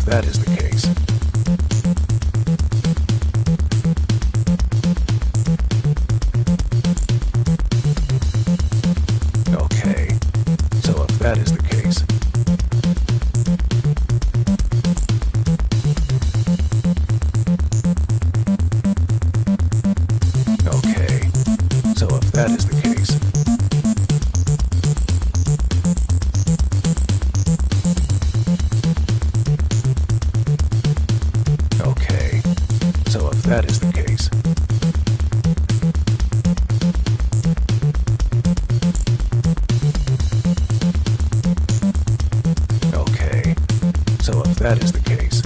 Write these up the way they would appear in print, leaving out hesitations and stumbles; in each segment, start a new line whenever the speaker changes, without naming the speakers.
that is the case. Okay, so if that is the case. Okay, so if that is the case. Okay, so if that is the case. Okay, so if that is the case.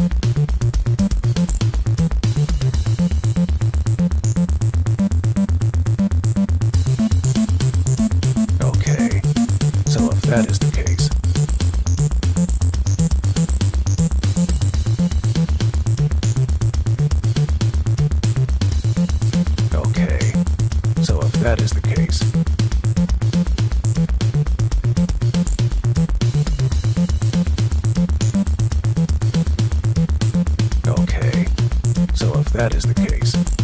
Okay, so if that is the case. Okay, so if that is the case. Okay, so if that is the case.